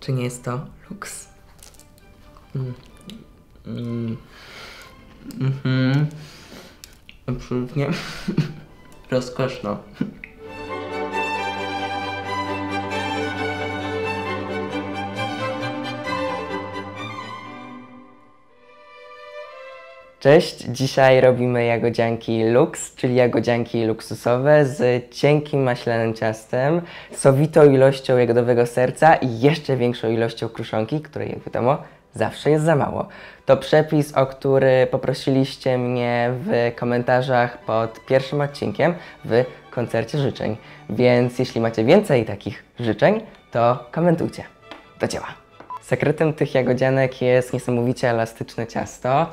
Czy nie jest to luks? Absolutnie rozkoszna. Cześć, dzisiaj robimy jagodzianki luks, czyli jagodzianki luksusowe z cienkim maślanym ciastem, sowitą ilością jagodowego serca i jeszcze większą ilością kruszonki, której jak wiadomo zawsze jest za mało. To przepis, o który poprosiliście mnie w komentarzach pod pierwszym odcinkiem w koncercie życzeń, więc jeśli macie więcej takich życzeń, to komentujcie. Do dzieła! Sekretem tych jagodzianek jest niesamowicie elastyczne ciasto,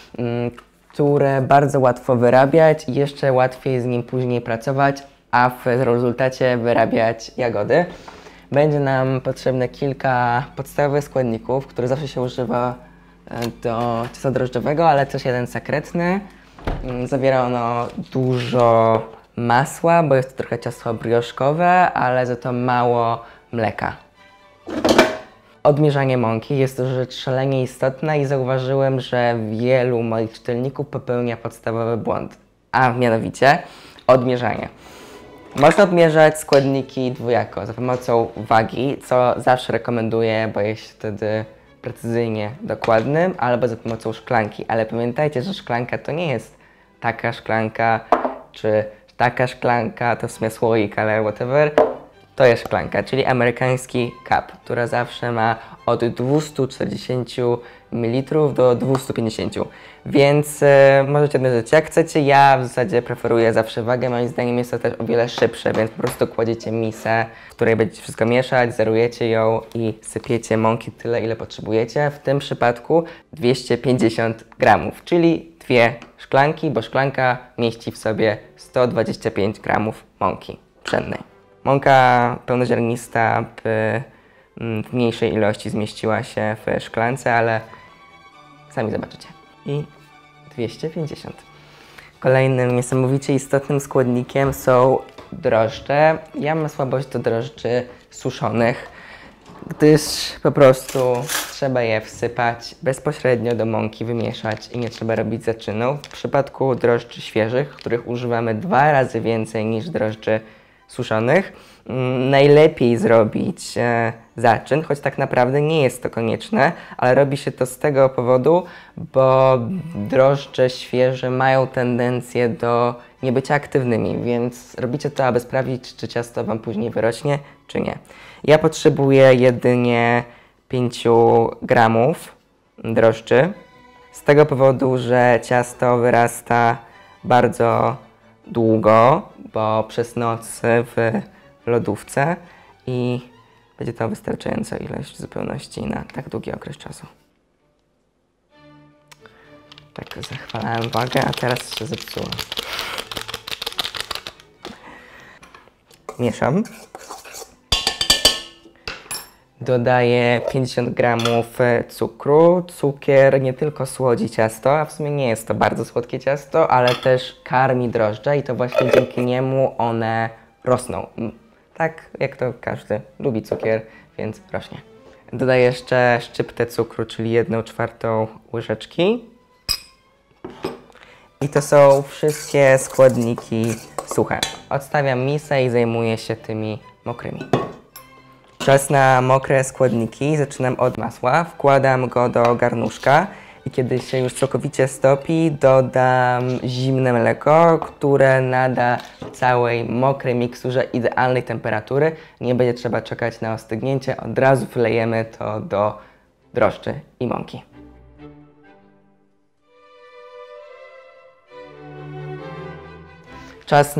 które bardzo łatwo wyrabiać i jeszcze łatwiej z nim później pracować, a w rezultacie wyrabiać jagody. Będzie nam potrzebne kilka podstawowych składników, które zawsze się używa do ciasta drożdżowego, ale też jeden sekretny. Zawiera ono dużo masła, bo jest to trochę ciasto brioszkowe, ale za to mało mleka. Odmierzanie mąki jest to rzecz szalenie istotna i zauważyłem, że wielu moich czytelników popełnia podstawowy błąd, a mianowicie odmierzanie. Można odmierzać składniki dwojako, za pomocą wagi, co zawsze rekomenduję, bo jest wtedy precyzyjnie dokładnym, albo za pomocą szklanki. Ale pamiętajcie, że szklanka to nie jest taka szklanka, czy taka szklanka, to w sumie słoik, ale whatever. To jest szklanka, czyli amerykański cup, która zawsze ma od 240 ml do 250, więc możecie odmierzyć jak chcecie. Ja w zasadzie preferuję zawsze wagę, moim zdaniem jest to też o wiele szybsze, więc po prostu kładziecie misę, w której będziecie wszystko mieszać, zerujecie ją i sypiecie mąki tyle, ile potrzebujecie. W tym przypadku 250 gramów, czyli 2 szklanki, bo szklanka mieści w sobie 125 gramów mąki pszennej. Mąka pełnoziarnista w mniejszej ilości zmieściła się w szklance, ale sami zobaczycie. I 250. Kolejnym niesamowicie istotnym składnikiem są drożdże. Ja mam słabość do drożdży suszonych, gdyż po prostu trzeba je wsypać bezpośrednio do mąki, wymieszać i nie trzeba robić zaczynu. W przypadku drożdży świeżych, których używamy 2 razy więcej niż drożdży suszonych, najlepiej zrobić zaczyn, choć tak naprawdę nie jest to konieczne, ale robi się to z tego powodu, bo drożdże świeże mają tendencję do niebycia aktywnymi, więc robicie to, aby sprawdzić, czy ciasto Wam później wyrośnie, czy nie. Ja potrzebuję jedynie 5 gramów drożdży, z tego powodu, że ciasto wyrasta bardzo długo, bo przez noc w lodówce i będzie to wystarczająca ilość w zupełności na tak długi okres czasu. Tak, zachwalałem wagę, a teraz się zepsuło. Mieszam. Dodaję 50 gramów cukru. Cukier nie tylko słodzi ciasto, a w sumie nie jest to bardzo słodkie ciasto, ale też karmi drożdże i to właśnie dzięki niemu one rosną. Tak jak to każdy lubi cukier, więc rośnie. Dodaję jeszcze szczyptę cukru, czyli 1/4 łyżeczki. I to są wszystkie składniki suche. Odstawiam misę i zajmuję się tymi mokrymi. Czas na mokre składniki. Zaczynam od masła. Wkładam go do garnuszka i kiedy się już całkowicie stopi, dodam zimne mleko, które nada całej mokrej miksturze idealnej temperatury. Nie będzie trzeba czekać na ostygnięcie. Od razu wlejemy to do drożdży i mąki. Czas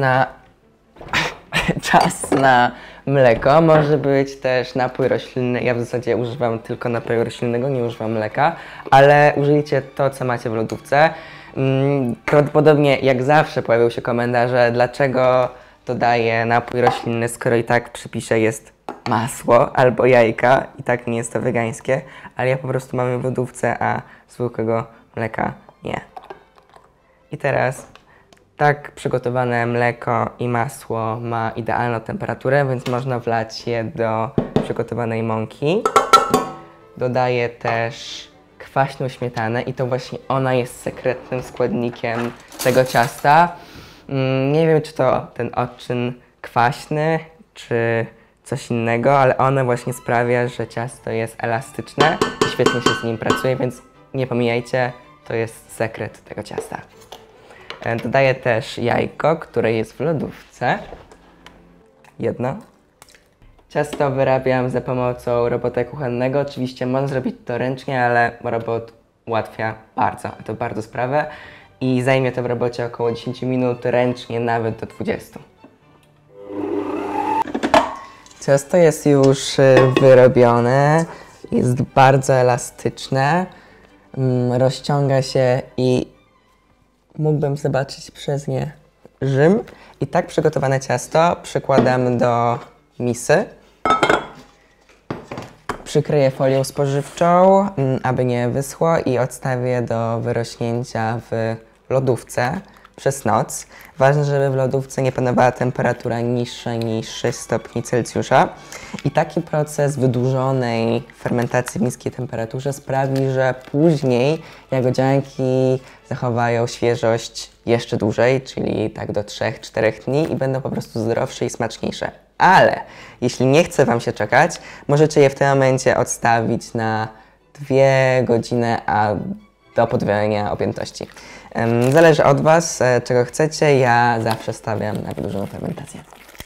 na mleko. Może być też napój roślinny. Ja w zasadzie używam tylko napoju roślinnego, nie używam mleka, ale użyjcie to, co macie w lodówce. Prawdopodobnie, jak zawsze, pojawią się komentarze, dlaczego dodaję napój roślinny, skoro i tak w przepisie jest masło albo jajka i tak nie jest to wegańskie, ale ja po prostu mam je w lodówce, a zwykłego mleka nie. I teraz tak przygotowane mleko i masło ma idealną temperaturę, więc można wlać je do przygotowanej mąki. Dodaję też kwaśną śmietanę i to właśnie ona jest sekretnym składnikiem tego ciasta. Nie wiem, czy to ten odczyn kwaśny, czy coś innego, ale ona właśnie sprawia, że ciasto jest elastyczne i świetnie się z nim pracuje, więc nie pomijajcie, to jest sekret tego ciasta. Dodaję też jajko, które jest w lodówce. Jedno. Ciasto wyrabiam za pomocą robota kuchennego. Oczywiście można zrobić to ręcznie, ale robot ułatwia bardzo sprawę i zajmie to w robocie około 10 minut, ręcznie nawet do 20. Ciasto jest już wyrobione, jest bardzo elastyczne, rozciąga się i mógłbym zobaczyć przez nie Rzym. I tak przygotowane ciasto przykładam do misy. Przykryję folią spożywczą, aby nie wyschło i odstawię do wyrośnięcia w lodówce przez noc. Ważne, żeby w lodówce nie panowała temperatura niższa niż 6 stopni Celsjusza. I taki proces wydłużonej fermentacji w niskiej temperaturze sprawi, że później jagodzianki zachowają świeżość jeszcze dłużej, czyli tak do 3-4 dni i będą po prostu zdrowsze i smaczniejsze. Ale jeśli nie chce Wam się czekać, możecie je w tym momencie odstawić na 2 godziny, a do podwojenia objętości. Zależy od Was, czego chcecie. Ja zawsze stawiam na wydłużoną fermentację.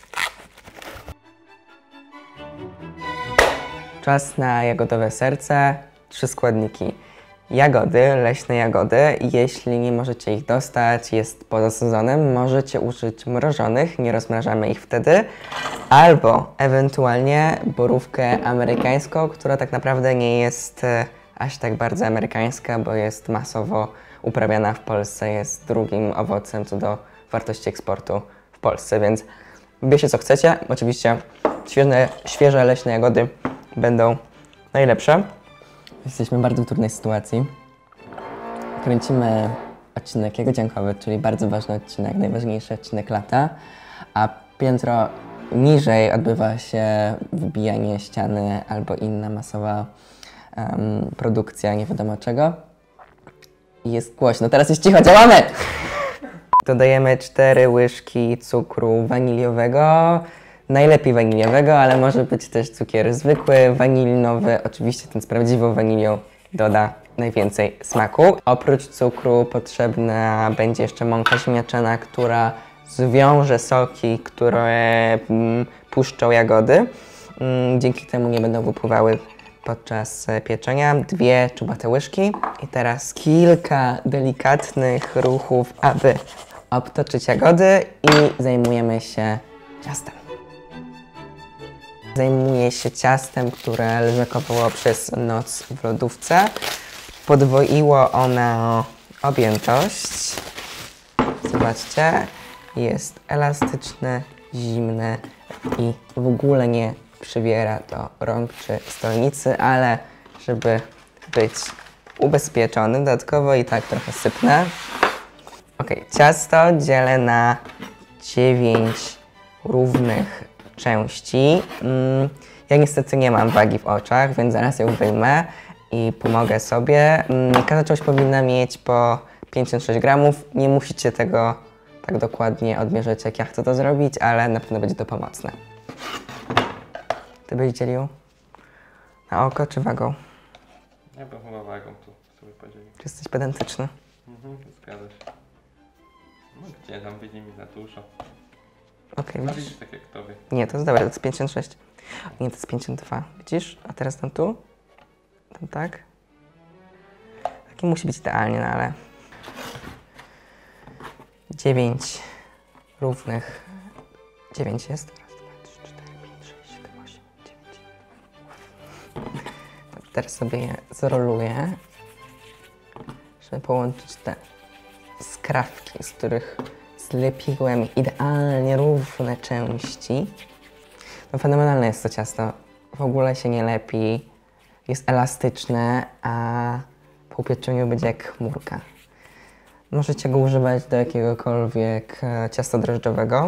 Czas na jagodowe serce. 3 składniki. Jagody, leśne jagody. Jeśli nie możecie ich dostać, jest poza sezonem, możecie użyć mrożonych, nie rozmrażamy ich wtedy. Albo ewentualnie borówkę amerykańską, która tak naprawdę nie jest aż tak bardzo amerykańska, bo jest masowo uprawiana w Polsce, jest drugim owocem co do wartości eksportu w Polsce, więc bierzcie co chcecie. Oczywiście świeże leśne jagody będą najlepsze. Jesteśmy w bardzo trudnej sytuacji. Kręcimy odcinek jagodziankowy, czyli bardzo ważny odcinek, najważniejszy odcinek lata, a piętro niżej odbywa się wybijanie ściany albo inna masowa produkcja nie wiadomo czego. I jest głośno. Teraz jest cicho, działamy! Dodajemy 4 łyżki cukru waniliowego. Najlepiej waniliowego, ale może być też cukier zwykły, wanilinowy. Oczywiście ten z prawdziwą wanilią doda najwięcej smaku. Oprócz cukru potrzebna będzie jeszcze mąka ziemniaczana, która zwiąże soki, które puszczą jagody. Dzięki temu nie będą wypływały podczas pieczenia. 2 czubate łyżki i teraz kilka delikatnych ruchów, aby obtoczyć jagody i zajmujemy się ciastem. Zajmuję się ciastem, które leżakowało przez noc w lodówce. Podwoiło ono objętość. Zobaczcie, jest elastyczne, zimne i w ogóle nie przybiera do rąk czy stolnicy, ale żeby być ubezpieczonym, dodatkowo i tak trochę sypnę. Ok, ciasto dzielę na 9 równych części. Ja niestety nie mam wagi w oczach, więc zaraz ją wyjmę i pomogę sobie. Każda część powinna mieć po 56 gramów. Nie musicie tego tak dokładnie odmierzyć, jak ja chcę to zrobić, ale na pewno będzie to pomocne. Ty byś dzielił na oko czy wagą? Ja bym chyba wagą tu sobie podzielił. Czy jesteś pedantyczny? Zgadza się. No gdzie tam widzi mi za dużo. Okej, No widzisz? widzisz tak jak tobie. Nie, to jest dobre, to jest 56. Nie, to jest 52. Widzisz? A teraz tam tu? Tam tak? Taki musi być idealnie, no ale... 9 równych... 9 jest? Raz, 2, 3, 4, 5, 6, 7, 8, 9. Teraz sobie je zroluję, żeby połączyć te skrawki, z których zlepiłem idealnie równe części. No fenomenalne jest to ciasto. W ogóle się nie lepi, jest elastyczne, a po upieczeniu będzie jak chmurka. Możecie go używać do jakiegokolwiek ciasta drożdżowego,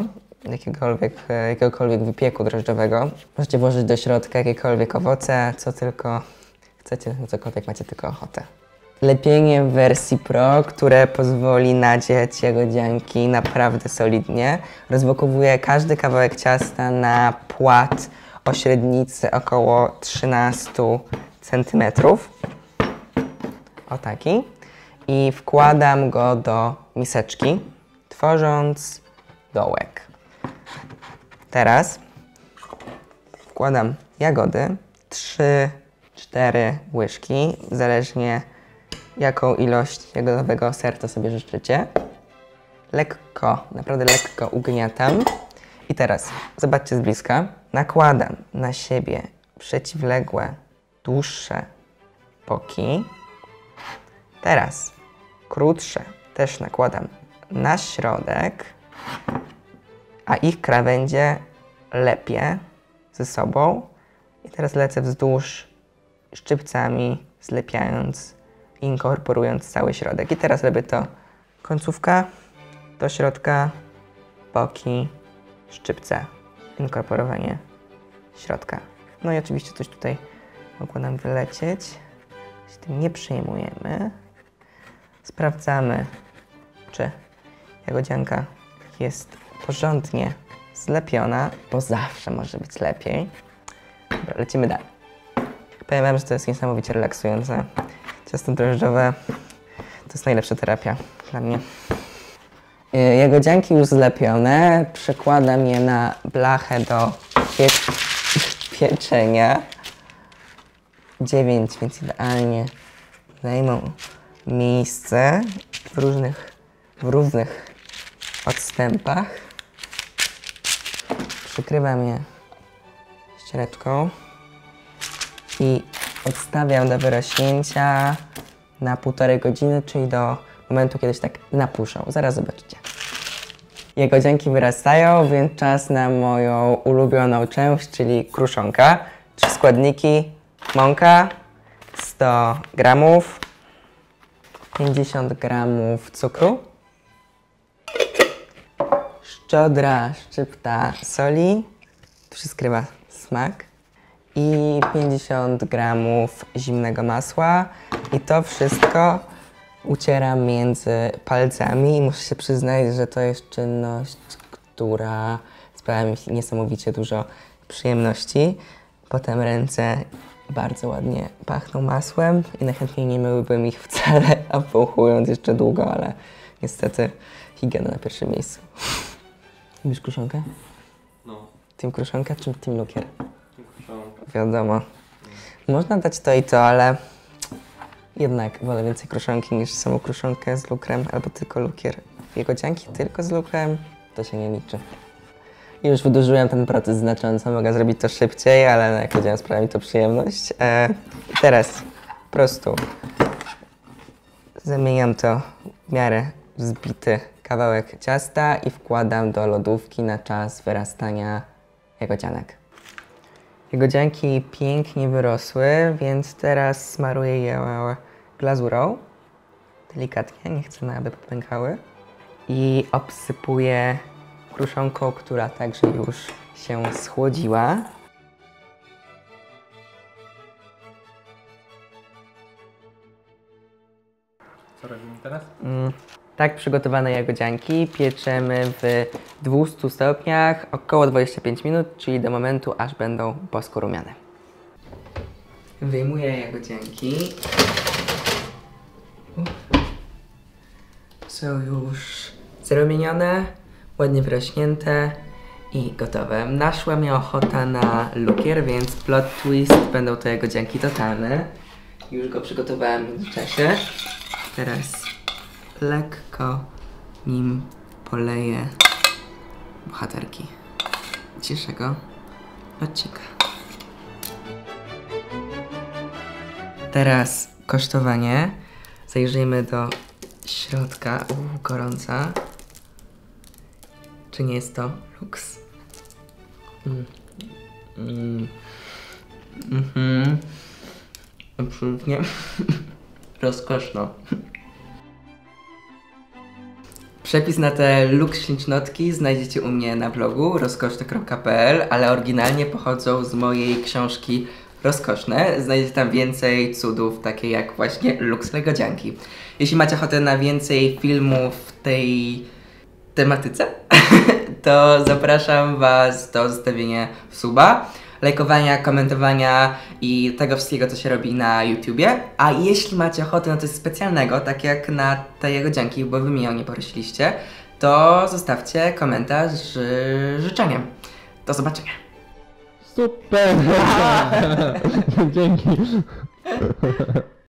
jakiegokolwiek wypieku drożdżowego. Możecie włożyć do środka jakiekolwiek owoce, co tylko chcecie na cokolwiek macie tylko ochotę. Lepienie w wersji Pro, które pozwoli nadzieć jagodzianki naprawdę solidnie. Rozblokowuje każdy kawałek ciasta na płat o średnicy około 13 cm. O taki. I wkładam go do miseczki, tworząc dołek. Teraz wkładam jagody, 3-4 łyżki, zależnie jaką ilość jagodowego serca sobie życzycie. Lekko, naprawdę lekko ugniatam. I teraz, zobaczcie z bliska, nakładam na siebie przeciwległe, dłuższe boki. Teraz krótsze też nakładam na środek, a ich krawędzie lepię ze sobą. I teraz lecę wzdłuż szczypcami, zlepiając, inkorporując cały środek. I teraz robię to końcówka do środka, boki, szczypce, inkorporowanie środka. No i oczywiście coś tutaj mogło nam wylecieć. Się tym nie przejmujemy. Sprawdzamy, czy jagodzianka jest porządnie zlepiona, bo zawsze może być lepiej. Dobra, lecimy dalej. Powiem wam, że to jest niesamowicie relaksujące. Ciasto drożdżowe to jest najlepsza terapia dla mnie. Jagodzianki już zlepione. Przekładam je na blachę do pieczenia. 9, więc idealnie zajmą miejsce w równych odstępach. Przykrywam je ściereczką i odstawiam do wyrośnięcia na 1,5 godziny, czyli do momentu, kiedy się tak napuszą. Zaraz zobaczycie. Jagodzianki wyrastają, więc czas na moją ulubioną część, czyli kruszonka. 3 składniki: mąka, 100 gramów, 50 gramów cukru, szczodra szczypta soli, tu się skrywa smak, i 50 gramów zimnego masła. I to wszystko ucieram między palcami i muszę się przyznać, że to jest czynność, która sprawia mi niesamowicie dużo przyjemności. Potem ręce bardzo ładnie pachną masłem i najchętniej nie myłbym ich wcale, a połuchując jeszcze długo, ale niestety higiena na pierwszym miejscu. Lubisz kruszonkę? No. Team kruszonka czy team lukier? Kruszonka. Wiadomo. Można dać to i to, ale jednak wolę więcej kruszonki niż samą kruszonkę z lukrem albo tylko lukier. Jagodzianki tylko z lukrem to się nie liczy. Już wydłużyłem ten proces znacząco, mogę zrobić to szybciej, ale jak powiedziałem, sprawia mi to przyjemność. I teraz po prostu zamieniam to w miarę zbity kawałek ciasta i wkładam do lodówki na czas wyrastania jagodzianek. Jagodzianki pięknie wyrosły, więc teraz smaruję je glazurą. Delikatnie, nie chcę, aby popękały. I obsypuję kruszonką, która także już się schłodziła. Co robimy teraz? Tak przygotowane jagodzianki pieczemy w 200 stopniach około 25 minut, czyli do momentu, aż będą bosko rumiane. Wyjmuję jagodzianki. Są już zarumienione, ładnie wyrośnięte i gotowe. Naszła mnie ochota na lukier, więc plot twist, będą to jagodzianki totalne. Już go przygotowałem w międzyczasie. Teraz lekko nim poleję bohaterki dzisiejszego odcinka. Teraz kosztowanie. Zajrzyjmy do środka. Gorąca. Czy nie jest to luks? Absolutnie. Rozkoszno. Przepis na te luks ślicznotki znajdziecie u mnie na blogu rozkoszne.pl, ale oryginalnie pochodzą z mojej książki rozkoszne. Znajdziecie tam więcej cudów, takie jak właśnie Lux Legodzianki. Jeśli macie ochotę na więcej filmów w tej tematyce, to zapraszam Was do zostawienia suba, lajkowania, komentowania i tego wszystkiego, co się robi na YouTubie. A jeśli macie ochotę na coś specjalnego, tak jak na te Jagodzianki, bo Wy mnie o nie prosiliście, to zostawcie komentarz z życzeniem. Do zobaczenia. Super! Dzięki.